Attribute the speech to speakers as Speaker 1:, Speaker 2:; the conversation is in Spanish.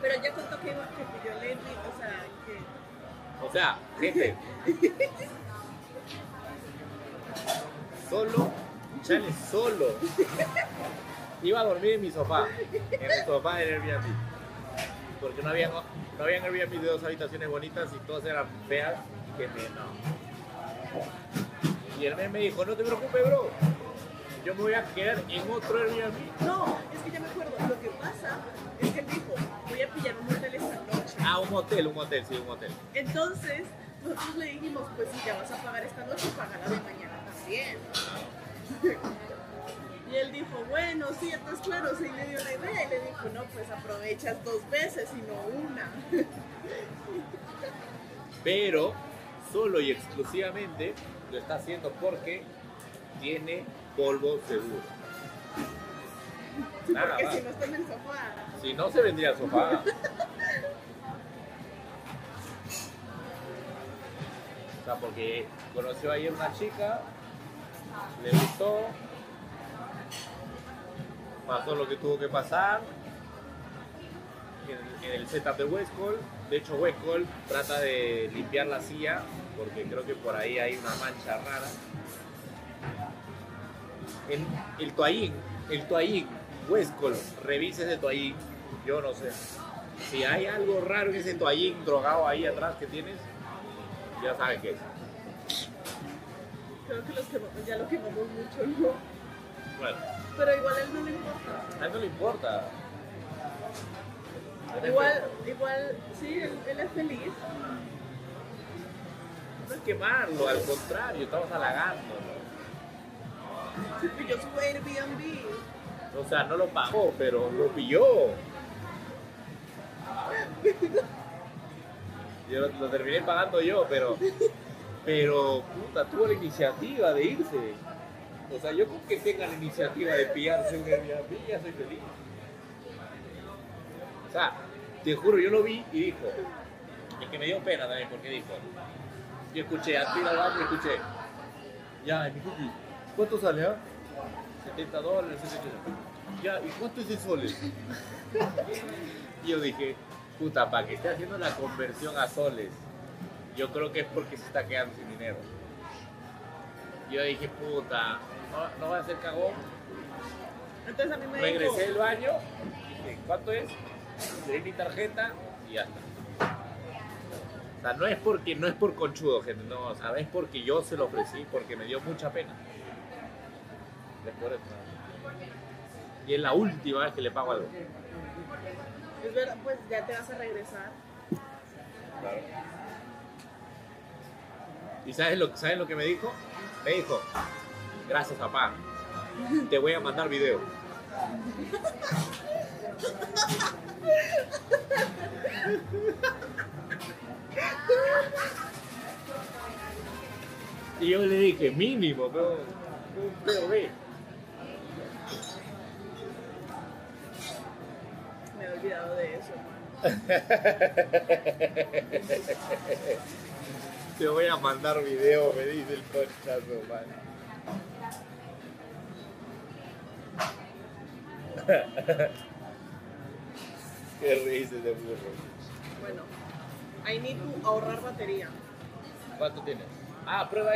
Speaker 1: Pero ya contó que pilló el Airbnb, o sea, que...
Speaker 2: O sea, gente. Solo, chale, solo. Iba a dormir en mi sofá, en el sofá del Airbnb. Porque no habían Airbnb de 2 habitaciones bonitas y todas eran feas. Y que no. Y el me dijo, no te preocupes, bro. Yo me voy a quedar en otro Airbnb.
Speaker 1: No, es que ya me acuerdo. Lo que pasa es que él dijo, voy a pillar un hotel esta noche.
Speaker 2: Ah, un motel, sí, un motel.
Speaker 1: Entonces, nosotros le dijimos, pues si ya vas a pagar esta noche, págala de mañana también. Y él dijo, bueno, sí, entonces claro, sí le dio la idea y le dijo, no, pues aprovechas 2 veces y no una.
Speaker 2: Pero solo y exclusivamente lo está haciendo porque tiene polvo seguro.
Speaker 1: Sí,
Speaker 2: Nada
Speaker 1: porque
Speaker 2: más.
Speaker 1: si no está en el sofá.
Speaker 2: Si no, se vendría al sofá. O sea, porque conoció ayer una chica, le gustó, pasó lo que tuvo que pasar en el setup de Westcall. De hecho, Westcall trata de limpiar la silla porque creo que por ahí hay una mancha rara. El toallín, Westcall, revise ese toallín, yo no sé. Si hay algo raro en ese toallín drogado ahí atrás que tienes, ya sabes qué es.
Speaker 1: Creo que ya lo quemamos mucho, ¿no?
Speaker 2: Bueno,
Speaker 1: Pero igual a él no le importa.
Speaker 2: a él no le importa.
Speaker 1: Igual, sí, él es feliz.
Speaker 2: No es quemarlo, al contrario, estamos halagándolo.
Speaker 1: Sí, pilló su Airbnb.
Speaker 2: O sea, no lo pagó, pero lo pilló. Yo lo terminé pagando yo, pero puta, tuvo la iniciativa de irse. O sea, yo con que tenga la iniciativa de pillarse un Airbnb, ya soy feliz. O sea, te juro, yo lo vi y dijo, es que me dio pena también, porque dijo, yo escuché, al ir al baño y escuché, ya, mi cookie, ¿cuánto sale, ah? $70, 70. Ya, ¿y cuánto es en soles? Y yo dije, puta, para que esté haciendo la conversión a soles, yo creo que es porque se está quedando sin dinero. Yo dije, puta, no voy a hacer cagón.
Speaker 1: Entonces a mí me
Speaker 2: Regresé
Speaker 1: dijo,
Speaker 2: del baño, dije, ¿cuánto es? Le di mi tarjeta y ya está. O sea, no es por conchudo, gente, no, o sea, es porque yo se lo ofrecí, porque me dio mucha pena. Es por eso. Y es la última vez que le pago algo.
Speaker 1: es verdad, pues ya te vas a regresar.
Speaker 2: Claro. ¿Y sabes lo que me dijo? Me dijo, gracias papá, te voy a mandar video. Y yo le dije, mínimo, pero un POV.
Speaker 1: Me he olvidado de eso.
Speaker 2: Te voy a mandar video, me dice el conchazo, man. Qué risa de burro.
Speaker 1: Bueno, I need to ahorrar batería.
Speaker 2: ¿Cuánto tienes? Ah, prueba.